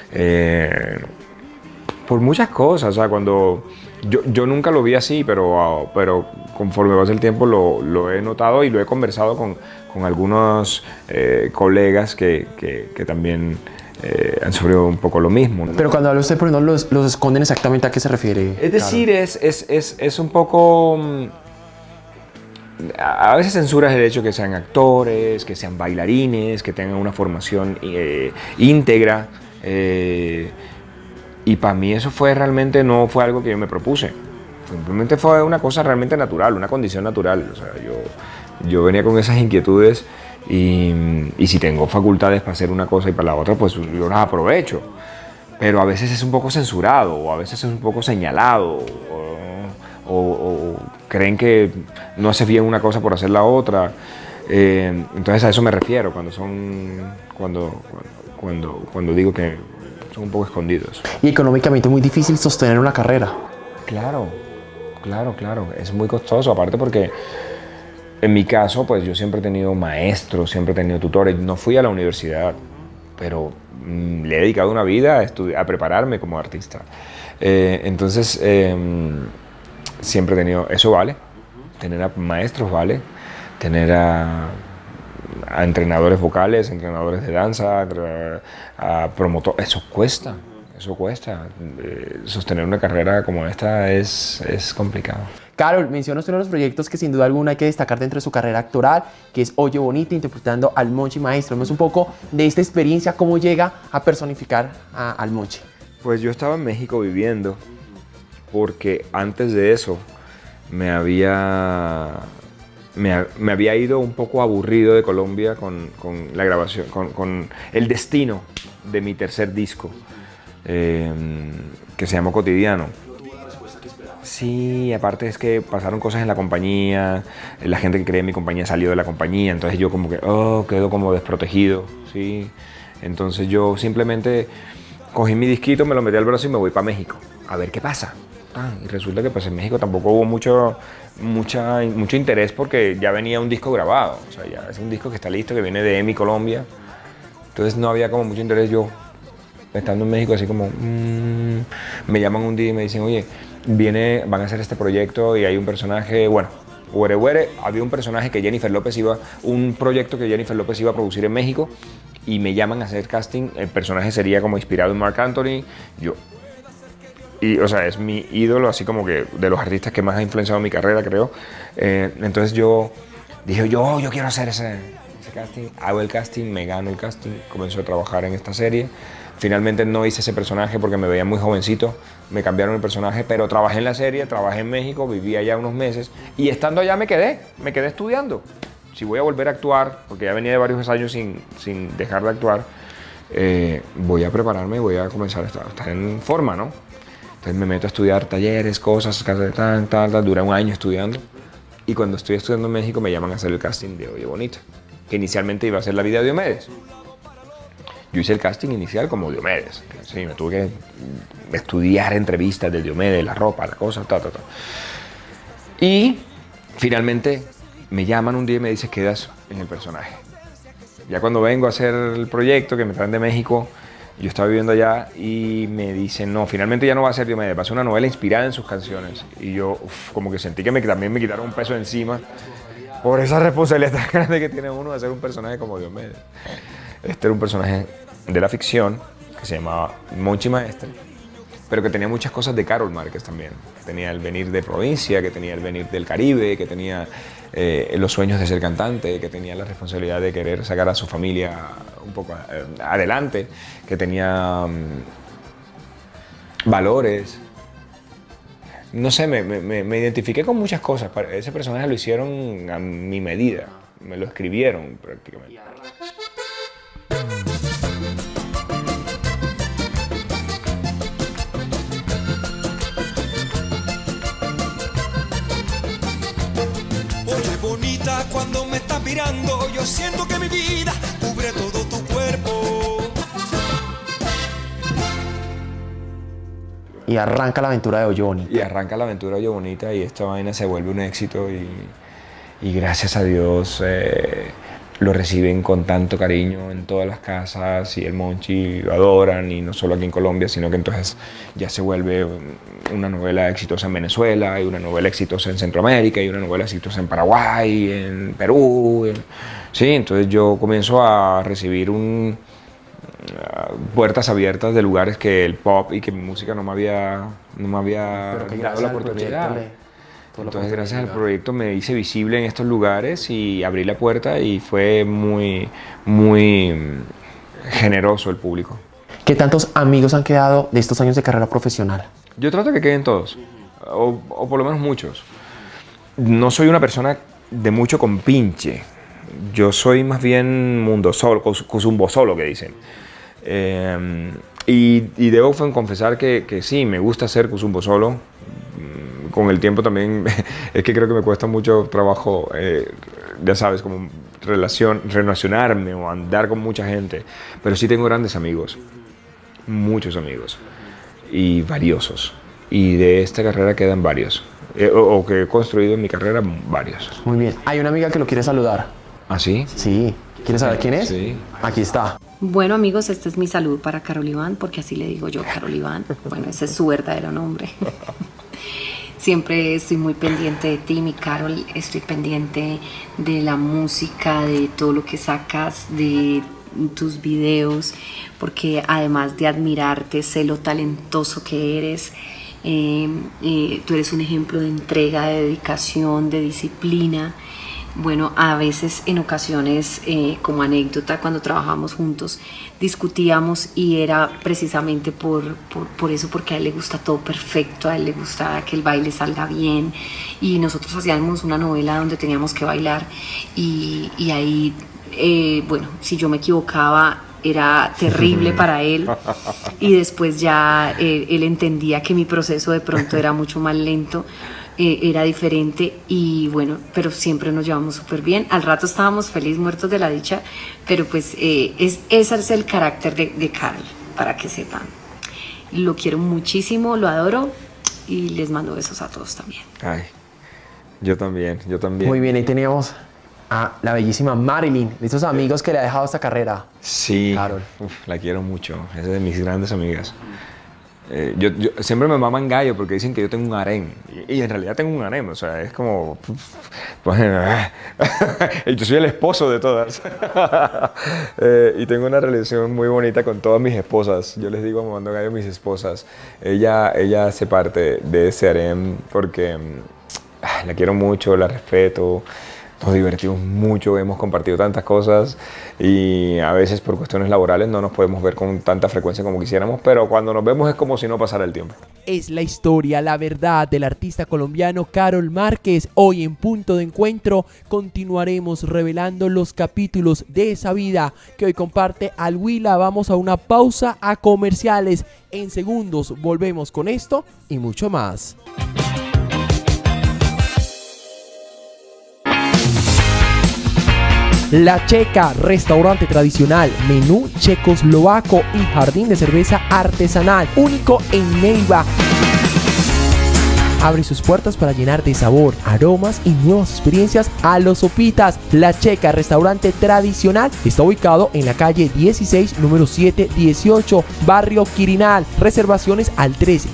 Por muchas cosas, o sea, cuando yo nunca lo vi así, pero conforme pasa el tiempo lo he notado y lo he conversado con algunos colegas que también han sufrido un poco lo mismo, ¿no?
Pero cuando habla usted, por ejemplo, los esconden, ¿exactamente a qué se refiere?
Es decir, es un poco... A veces censuras el hecho que sean actores, que sean bailarines, que tengan una formación íntegra. Y para mí eso realmente no fue algo que yo me propuse. Simplemente fue una cosa realmente natural, una condición natural. O sea, yo venía con esas inquietudes y si tengo facultades para hacer una cosa y para la otra, pues yo las aprovecho. Pero a veces es un poco censurado, o a veces es un poco señalado, o creen que no haces bien una cosa por hacer la otra. Entonces a eso me refiero cuando digo que son un poco escondidos.
Y económicamente muy difícil sostener una carrera.
Claro. Es muy costoso, aparte porque en mi caso, pues yo siempre he tenido maestros, siempre he tenido tutores. No fui a la universidad, pero le he dedicado una vida a prepararme como artista. Entonces, siempre he tenido... Eso vale. Tener a maestros vale. Tener a entrenadores vocales, entrenadores de danza, a promotores. Eso cuesta. Sostener una carrera como esta es complicado.
Carol, menciona usted uno de los proyectos que sin duda alguna hay que destacar dentro de su carrera actoral, que es Oye Bonita, interpretando al Monchi Maestro. Hablemos un poco de esta experiencia, cómo llega a personificar al Monchi.
Pues yo estaba en México viviendo, porque antes de eso me había me había ido un poco aburrido de Colombia con la grabación, con el destino de mi tercer disco, que se llamó Cotidiano. Sí, aparte es que pasaron cosas en la compañía, la gente que creía en mi compañía salió de la compañía, entonces yo como que, quedo como desprotegido, ¿sí? Entonces yo simplemente cogí mi disquito, me lo metí al brazo y me voy para México, a ver qué pasa. Y resulta que pues en México tampoco hubo mucho interés porque ya venía un disco grabado, o sea, ya es un disco que está listo, que viene de EMI Colombia, entonces no había como mucho interés. Yo, estando en México, así como, me llaman un día y me dicen, oye, van a hacer este proyecto y hay un personaje, bueno, había un personaje que un proyecto que Jennifer López iba a producir en México y me llaman a hacer casting. El personaje sería como inspirado en Marc Anthony. O sea, es mi ídolo, así como que de los artistas que más ha influenciado mi carrera, creo. Entonces yo dije, yo quiero hacer ese casting. Hago el casting, me gano el casting, comencé a trabajar en esta serie. Finalmente no hice ese personaje porque me veía muy jovencito, me cambiaron el personaje, pero trabajé en la serie, trabajé en México, viví allá unos meses y estando allá me quedé estudiando. Si voy a volver a actuar, porque ya venía de varios años sin dejar de actuar, voy a prepararme y voy a comenzar a estar en forma, ¿no? Entonces me meto a estudiar talleres, cosas, duré un año estudiando y cuando estoy estudiando en México me llaman a hacer el casting de Oye Bonita, que inicialmente iba a ser la vida de Diomedes. Yo hice el casting inicial como Diomedes. Sí, me tuve que estudiar entrevistas de Diomedes, la ropa, la cosa, Y finalmente me llaman un día y me dicen, quedas en el personaje. Ya cuando vengo a hacer el proyecto, que me traen de México, yo estaba viviendo allá y me dicen, no, finalmente ya no va a ser Diomedes, va a ser una novela inspirada en sus canciones. Y yo como que sentí que también me quitaron un peso encima por esa responsabilidad tan grande que tiene uno de hacer un personaje como Diomedes. Este era un personaje de la ficción que se llamaba Monchi Maestre, pero que tenía muchas cosas de Carol Márquez también. Tenía el venir de provincia, que tenía el venir del Caribe, que tenía los sueños de ser cantante, que tenía la responsabilidad de querer sacar a su familia un poco adelante, que tenía valores. No sé, me identifiqué con muchas cosas. Ese personaje lo hicieron a mi medida, me lo escribieron prácticamente.
Cuando me estás mirando, yo siento que mi vida cubre todo tu cuerpo.
Y arranca la aventura de Oye Bonita.
Y arranca la aventura de Oye Bonita y esta vaina se vuelve un éxito y gracias a Dios lo reciben con tanto cariño en todas las casas y el Monchi lo adoran, y no solo aquí en Colombia, sino que entonces ya se vuelve una novela exitosa en Venezuela, y una novela exitosa en Centroamérica, y una novela exitosa en Paraguay, en Perú. Sí, entonces yo comienzo a recibir puertas abiertas de lugares que el pop y que mi música no me había dado la oportunidad. Entonces, gracias al proyecto me hice visible en estos lugares y abrí la puerta y fue muy, muy generoso el público.
¿Qué tantos amigos han quedado de estos años de carrera profesional?
Yo trato que queden todos, o por lo menos muchos. No soy una persona de mucho compinche. Yo soy más bien mundo solo, cusumbo solo, que dicen. Y debo confesar que sí, me gusta ser cusumbo solo. Con el tiempo también es que creo que me cuesta mucho trabajo, ya sabes, como relacionarme o andar con mucha gente. Pero sí tengo grandes amigos, muchos amigos y valiosos. Y de esta carrera quedan varios, o que he construido en mi carrera varios.
Muy bien. Hay una amiga que lo quiere saludar.
¿Ah, sí?
Sí. ¿Quieres saber quién es?
Sí.
Aquí está.
Bueno, amigos, este es mi saludo para Carol Iván, porque así le digo yo, Carol Iván. Bueno, ese es su verdadero nombre. Siempre estoy muy pendiente de ti, mi Carol. Estoy pendiente de la música, de todo lo que sacas, de tus videos, porque además de admirarte, sé lo talentoso que eres. Tú eres un ejemplo de entrega, de dedicación, de disciplina. bueno, a veces en ocasiones, como anécdota, cuando trabajábamos juntos, discutíamos y era precisamente por eso, porque a él le gusta todo perfecto, a él le gusta que el baile salga bien, y nosotros hacíamos una novela donde teníamos que bailar y ahí, bueno, si yo me equivocaba era terrible para él, y después ya él entendía que mi proceso de pronto era mucho más lento, era diferente, y bueno, pero siempre nos llevamos súper bien. Al rato estábamos felices, muertos de la dicha, pero pues ese es el carácter de Karol, para que sepan. Lo quiero muchísimo, lo adoro, y les mando besos a todos también.
Ay, yo también, yo también.
Muy bien, ahí teníamos a la bellísima Marilyn, de esos amigos que le ha dejado esta carrera.
Sí,
Karol.
La quiero mucho, es de mis grandes amigas. Yo siempre me maman gallo porque dicen que yo tengo un harén, y en realidad tengo un harén, o sea, es como, yo soy el esposo de todas. Y tengo una relación muy bonita con todas mis esposas. Yo les digo mamando gallo a mis esposas. Ella hace parte de ese harén porque la quiero mucho, la respeto. Nos divertimos mucho, hemos compartido tantas cosas, y a veces por cuestiones laborales no nos podemos ver con tanta frecuencia como quisiéramos, pero cuando nos vemos es como si no pasara el tiempo.
Es la historia, la verdad del artista colombiano Karol Márquez. Hoy en Punto de Encuentro continuaremos revelando los capítulos de esa vida que hoy comparte al Huila. Vamos a una pausa a comerciales. En segundos volvemos con esto y mucho más. La Checa, restaurante tradicional, menú checoslovaco y jardín de cerveza artesanal, único en Neiva. Abre sus puertas para llenar de sabor, aromas y nuevas experiencias a los sopitas. La Checa, restaurante tradicional, está ubicado en la calle 16, número 718, barrio Quirinal. Reservaciones al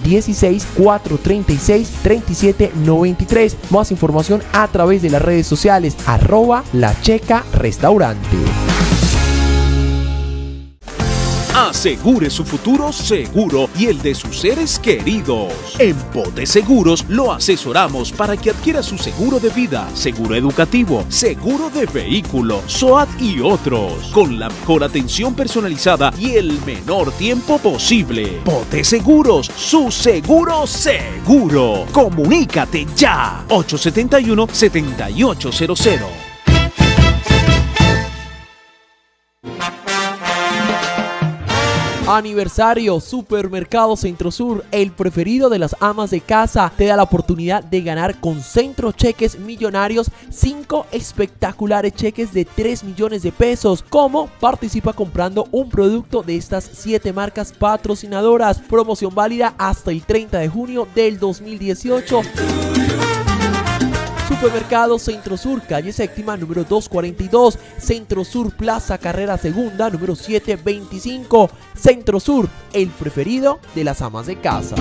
316-436-3793. Más información a través de las redes sociales, @LaChecaRestaurante.
Asegure su futuro seguro y el de sus seres queridos. En Pote Seguros lo asesoramos para que adquiera su seguro de vida, seguro educativo, seguro de vehículo, SOAT y otros, con la mejor atención personalizada y el menor tiempo posible. Pote Seguros, su seguro seguro. Comunícate ya. 871-7800.
Aniversario, Supermercado Centro Sur, el preferido de las amas de casa, te da la oportunidad de ganar con Centro Cheques Millonarios 5 espectaculares cheques de 3 millones de pesos. ¿Cómo? Participa comprando un producto de estas 7 marcas patrocinadoras. Promoción válida hasta el 30 de junio del 2018. Supermercado Centro Sur, calle séptima, número 242, Centro Sur Plaza Carrera Segunda, número 725. Centro Sur, el preferido de las amas de casa.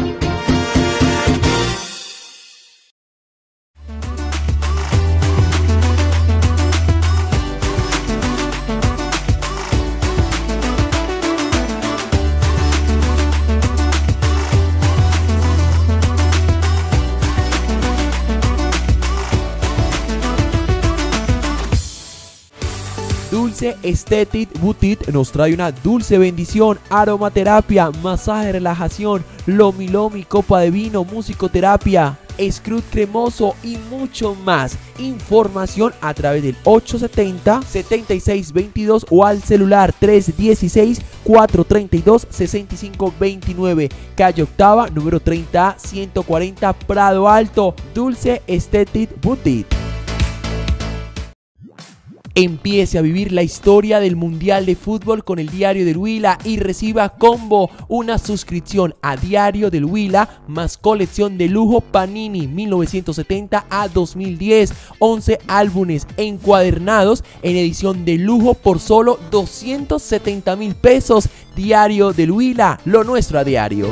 Dulce Aesthetic Boutique nos trae una dulce bendición, aromaterapia, masaje de relajación, lomi lomi, copa de vino, musicoterapia, scrut cremoso y mucho más. Información a través del 870-7622 o al celular 316-432-6529, calle Octava, número 30, 140, Prado Alto. Dulce Aesthetic Boutique. Empiece a vivir la historia del Mundial de Fútbol con el Diario del Huila y reciba combo, una suscripción a Diario del Huila más colección de lujo Panini 1970 a 2010, 11 álbumes encuadernados en edición de lujo por solo 270.000 pesos. Diario del Huila, lo nuestro a diario.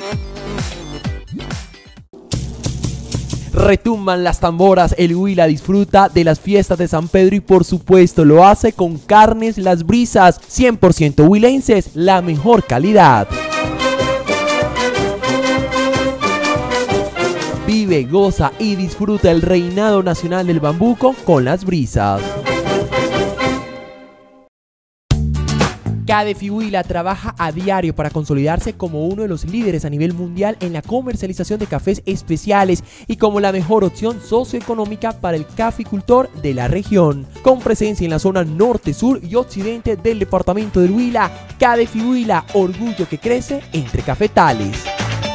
Retumban las tamboras, el Huila disfruta de las fiestas de San Pedro y por supuesto lo hace con Carnes Las Brisas, 100% huilenses, la mejor calidad. Vive, goza y disfruta el reinado nacional del bambuco con Las Brisas. KDFI Huila trabaja a diario para consolidarse como uno de los líderes a nivel mundial en la comercialización de cafés especiales y como la mejor opción socioeconómica para el caficultor de la región. Con presencia en la zona norte, sur y occidente del departamento del Huila, KDFI Huila, orgullo que crece entre cafetales.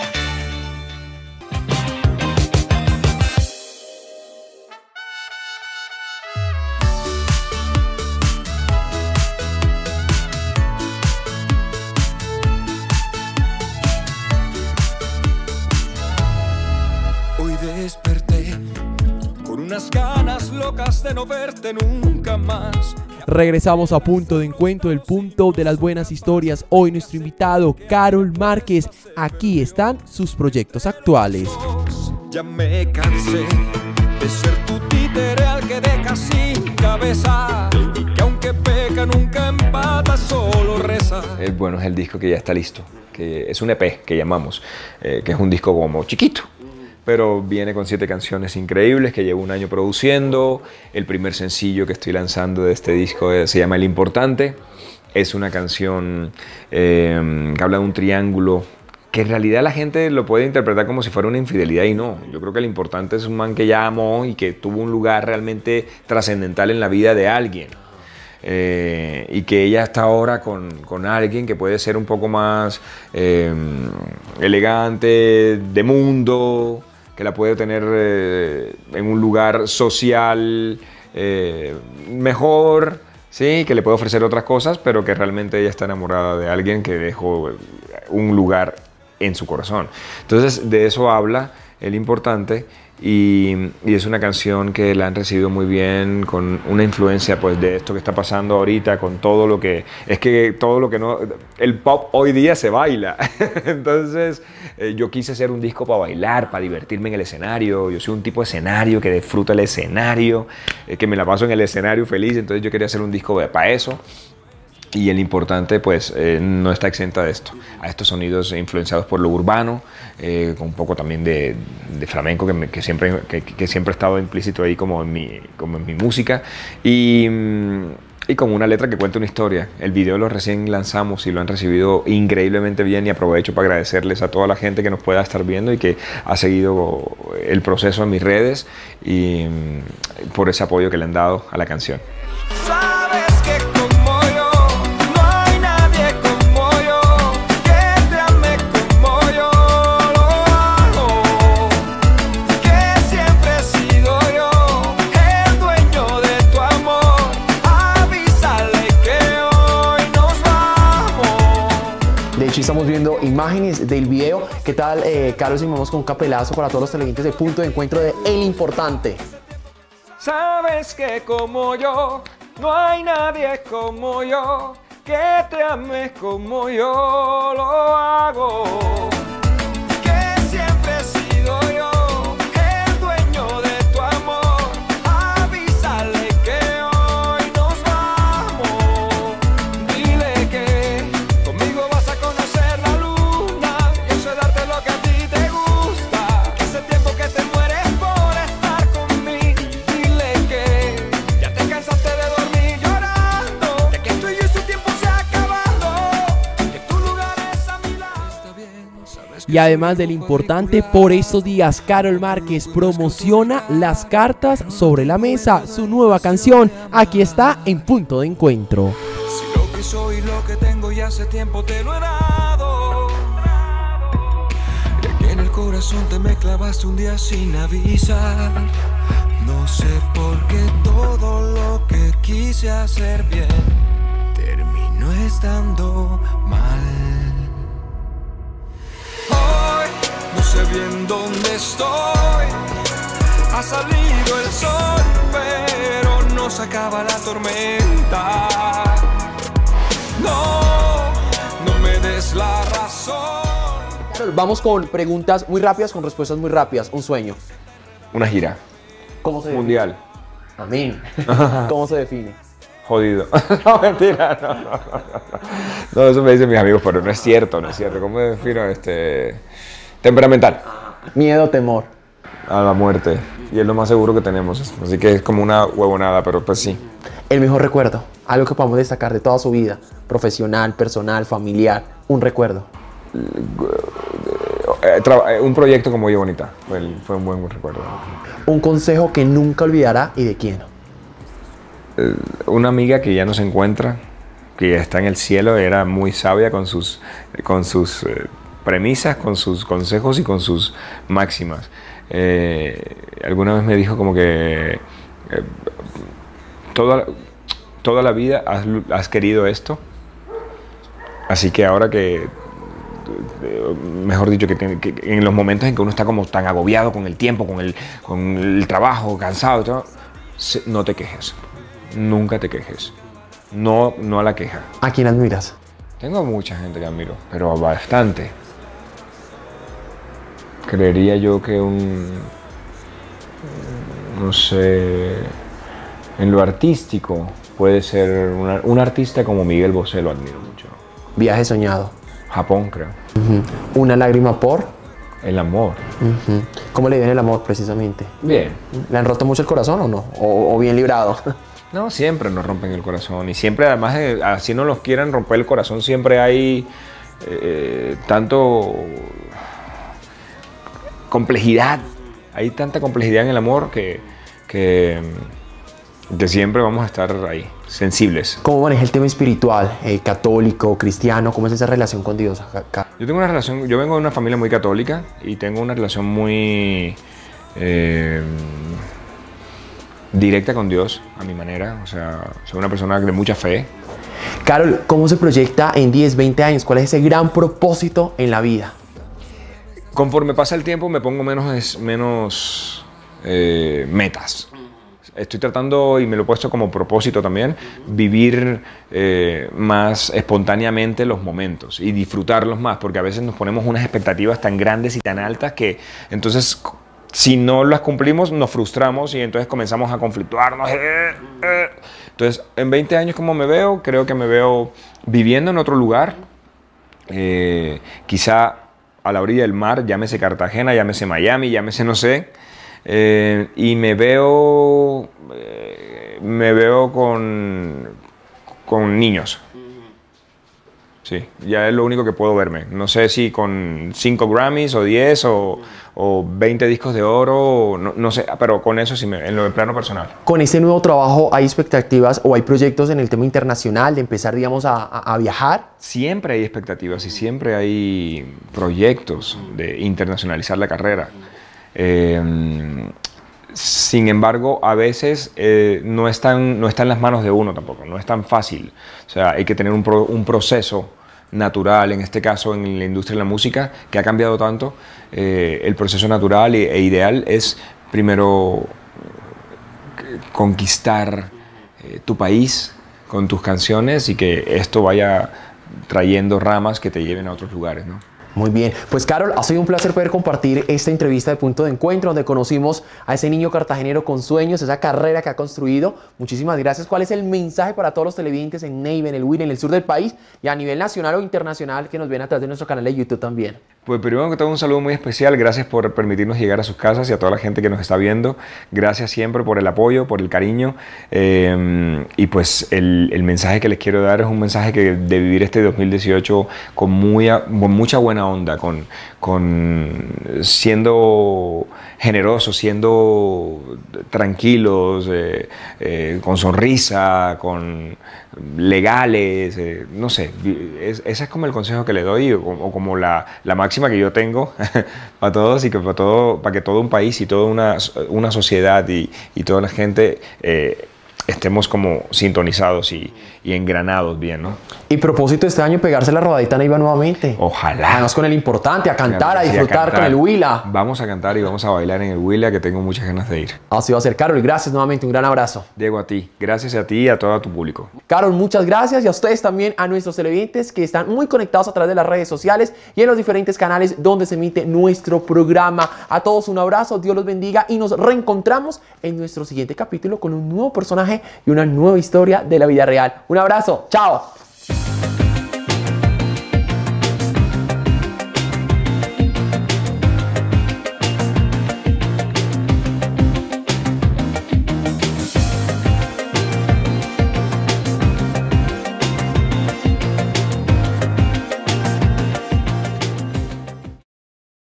Desperté con unas ganas locas de no verte nunca más.
Regresamos a Punto de Encuentro, el punto de las buenas historias. Hoy nuestro invitado, Carol Márquez. Aquí están sus proyectos actuales.
Ya me cansé de ser tu títere al que dejas sin cabeza, y que aunque peca nunca empata, solo reza.
Bueno, es el disco que ya está listo, que es un EP que llamamos, que es un disco como chiquito, pero viene con 7 canciones increíbles que llevo un año produciendo. El primer sencillo que estoy lanzando de este disco se llama El Importante. Es una canción que habla de un triángulo que en realidad la gente lo puede interpretar como si fuera una infidelidad y no. Yo creo que El Importante es un man que ya amó y que tuvo un lugar realmente trascendental en la vida de alguien. Y que ella está ahora con alguien que puede ser un poco más elegante, de mundo, que la puede tener en un lugar social mejor, ¿sí? Que le puede ofrecer otras cosas, pero que realmente ella está enamorada de alguien que dejó un lugar en su corazón. Entonces, de eso habla El Importante, y es una canción que la han recibido muy bien, con una influencia pues de esto que está pasando ahorita, con todo lo que no, el pop hoy día se baila. Entonces yo quise hacer un disco para bailar, para divertirme en el escenario. Yo soy un tipo de escenario que disfruta el escenario, que me la paso en el escenario feliz. Entonces yo quería hacer un disco para eso. Y El Importante pues no está exenta de esto, a estos sonidos influenciados por lo urbano, con un poco también de flamenco que siempre ha estado implícito ahí como en mi música, y con una letra que cuenta una historia. El video lo recién lanzamos y lo han recibido increíblemente bien, y aprovecho para agradecerles a toda la gente que nos pueda estar viendo y que ha seguido el proceso en mis redes, y por ese apoyo que le han dado a la canción.
Estamos viendo imágenes del video. ¿Qué tal, Carlos? Y vamos con un capelazo para todos los televidentes de Punto de Encuentro de El Importante.
Sabes que como yo, no hay nadie como yo, que te ame como yo lo hago.
Que siempre he sido yo el dueño de tu amor. Avísale que hoy nos vamos. Dile que conmigo vas a conocer la luna. Yo sé darte lo que a ti te gusta. Que hace tiempo que te mueres por estar conmigo. Dile que ya te cansaste de dormir llorando, de que tú y yo y su tiempo se ha acabado, que tu lugar es a mi lado. Está bien, sabes que
Y además del Importante, por estos días Carol Márquez promociona Las Cartas sobre la Mesa, su nueva canción. Aquí está en Punto de Encuentro.
si lo que soy y lo que tengo ya hace tiempo te lo he dado. Y aquí en el corazón te me clavaste un día sin avisar. No sé por qué todo lo que quise hacer bien terminó estando mal. Hoy no sé bien dónde estoy. Ha salido el sol, pero no se acaba la tormenta. No me des la razón.
Vamos con preguntas muy rápidas, con respuestas muy rápidas. Un sueño.
Una gira
¿Cómo se define?
mundial.
Amén. ¿Cómo se define?
Jodido. No, mentira, no. No, eso me dicen mis amigos, pero no es cierto, no es cierto. ¿Cómo me defino? Temperamental.
Miedo, temor.
a la muerte. Y es lo más seguro que tenemos. Así que es como una huevonada, pero pues sí.
El mejor recuerdo, algo que podamos destacar de toda su vida, profesional, personal, familiar, un recuerdo.
Un proyecto como Oye Bonita. Fue un buen recuerdo.
Un consejo que nunca olvidará y de quién.
Una amiga que ya no se encuentra, que está en el cielo, era muy sabia con sus premisas, con sus consejos y con sus máximas. Alguna vez me dijo como que toda la vida has querido esto, así que ahora que, mejor dicho, que en los momentos en que uno está como tan agobiado con el tiempo, con el trabajo, cansado y todo, no te quejes, nunca te quejes, no a la queja.
¿A quién admiras?
Tengo mucha gente que admiro, pero bastante. Creería yo que no sé, en lo artístico puede ser un artista como Miguel Bosé, lo admiro mucho.
Viaje soñado.
Japón, creo.
Una lágrima por.
El amor.
¿Cómo le viene el amor precisamente?
Bien.
¿Le han roto mucho el corazón o no? ¿O bien librado?
No, siempre nos rompen el corazón y siempre, además, así no los quieran romper el corazón, siempre hay tanto complejidad, hay tanta complejidad en el amor que siempre vamos a estar ahí, sensibles.
¿Cómo maneja el tema espiritual? ¿Católico, cristiano? ¿Cómo es esa relación con Dios?
Yo vengo de una familia muy católica y tengo una relación muy directa con Dios, a mi manera. O sea, soy una persona de mucha fe.
Carol, ¿cómo se proyecta en 10, 20 años? ¿Cuál es ese gran propósito en la vida?
Conforme pasa el tiempo me pongo menos metas. Estoy tratando, y me lo he puesto como propósito también, vivir más espontáneamente los momentos y disfrutarlos más, porque a veces nos ponemos unas expectativas tan grandes y tan altas que entonces, si no las cumplimos, nos frustramos y entonces comenzamos a conflictuarnos. Entonces, en 20 años, ¿cómo me veo? Creo que me veo viviendo en otro lugar, quizá a la orilla del mar, llámese Cartagena, llámese Miami, llámese no sé, y me veo con niños. Sí, ya es lo único que puedo verme. No sé si con 5 Grammys o 10 o 20 discos de oro, no sé, pero con eso sí, en lo plano personal.
¿Con este nuevo trabajo hay expectativas o hay proyectos en el tema internacional de empezar, digamos, a viajar?
Siempre hay expectativas y siempre hay proyectos de internacionalizar la carrera. Sin embargo, a veces no está en las manos de uno tampoco, no es tan fácil. O sea, hay que tener un proceso natural, en este caso en la industria de la música, que ha cambiado tanto. El proceso natural e ideal es primero conquistar tu país con tus canciones y que esto vaya trayendo ramas que te lleven a otros lugares, ¿no?
Muy bien, pues Carol, ha sido un placer poder compartir esta entrevista de Punto de Encuentro, donde conocimos a ese niño cartagenero con sueños, esa carrera que ha construido. Muchísimas gracias. ¿Cuál es el mensaje para todos los televidentes en Neiva, en el Huila, en el sur del país y a nivel nacional o internacional que nos ven a través de nuestro canal de YouTube también?
Pues primero que todo un saludo muy especial, gracias por permitirnos llegar a sus casas y a toda la gente que nos está viendo. Gracias siempre por el apoyo, por el cariño, y pues el mensaje que les quiero dar es un mensaje de vivir este 2018 con mucha buena onda, siendo generosos, siendo tranquilos, con sonrisa, con legales, no sé, ese es como el consejo que le doy o como la máxima que yo tengo para todos y que para que todo un país y toda una sociedad y toda la gente estemos como sintonizados y engranados bien, ¿no?
Y propósito este año, pegarse la rodadita en Neiva nuevamente.
Ojalá.
Además con el importante, a cantar, a
Sí,
disfrutar
cantar.
con el Huila.
Vamos a cantar y vamos a bailar en el Huila, que tengo muchas ganas de ir.
Así va a ser, Carol. Gracias nuevamente, un gran abrazo.
Diego, a ti. Gracias a ti y a todo tu público.
Carol, muchas gracias, y a ustedes también, a nuestros televidentes que están muy conectados a través de las redes sociales y en los diferentes canales donde se emite nuestro programa. A todos un abrazo, Dios los bendiga y nos reencontramos en nuestro siguiente capítulo con un nuevo personaje y una nueva historia de la vida real. Un abrazo, chao.